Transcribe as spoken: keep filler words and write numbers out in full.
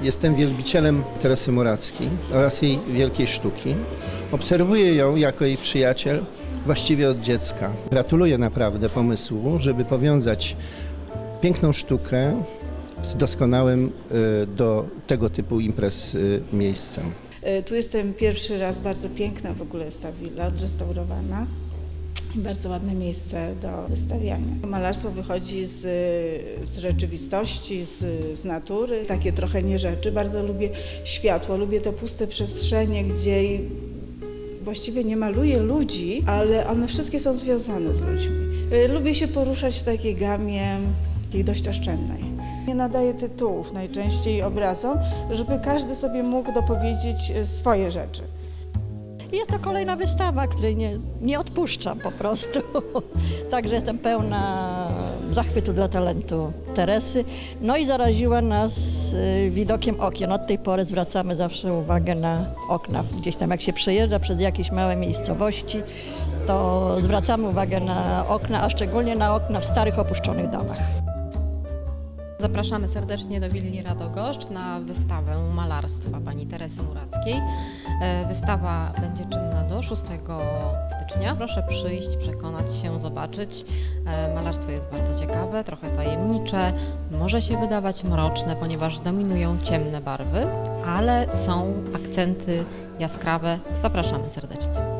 Jestem wielbicielem Teresy Murackiej oraz jej wielkiej sztuki. Obserwuję ją jako jej przyjaciel właściwie od dziecka. Gratuluję naprawdę pomysłu, żeby powiązać piękną sztukę z doskonałym do tego typu imprez miejscem. Tu jestem pierwszy raz, bardzo piękna w ogóle jest ta willa, odrestaurowana. Bardzo ładne miejsce do wystawiania. Malarstwo wychodzi z, z rzeczywistości, z, z natury, takie trochę nie rzeczy. Bardzo lubię światło, lubię te puste przestrzenie, gdzie właściwie nie maluję ludzi, ale one wszystkie są związane z ludźmi. Lubię się poruszać w takiej gamie, takiej dość oszczędnej. Nie nadaję tytułów najczęściej obrazom, żeby każdy sobie mógł dopowiedzieć swoje rzeczy. Jest to kolejna wystawa, której nie, nie odpuszczam po prostu. Także jestem pełna zachwytu dla talentu Teresy. No i zaraziła nas widokiem okien. Od tej pory zwracamy zawsze uwagę na okna. Gdzieś tam jak się przejeżdża przez jakieś małe miejscowości, to zwracamy uwagę na okna, a szczególnie na okna w starych, opuszczonych domach. Zapraszamy serdecznie do Willi Radogoszcz na wystawę malarstwa pani Teresy Murackiej. Wystawa będzie czynna do szóstego stycznia. Proszę przyjść, przekonać się, zobaczyć. Malarstwo jest bardzo ciekawe, trochę tajemnicze, może się wydawać mroczne, ponieważ dominują ciemne barwy, ale są akcenty jaskrawe. Zapraszamy serdecznie.